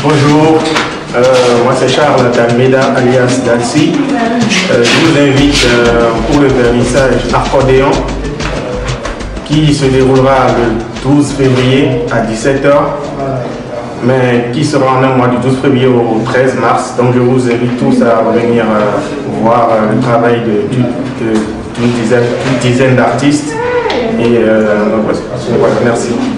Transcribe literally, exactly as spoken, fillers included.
Bonjour, euh, moi c'est Charles Dalmeda alias Dalsi. Euh, je vous invite euh, pour le vernissage Accordéon qui se déroulera le douze février à dix-sept heures, mais qui sera en un mois du douze février au treize mars. Donc je vous invite tous à venir euh, voir euh, le travail de, de, de, d'une dizaine, dizaine d'artistes. Et euh, voilà, merci.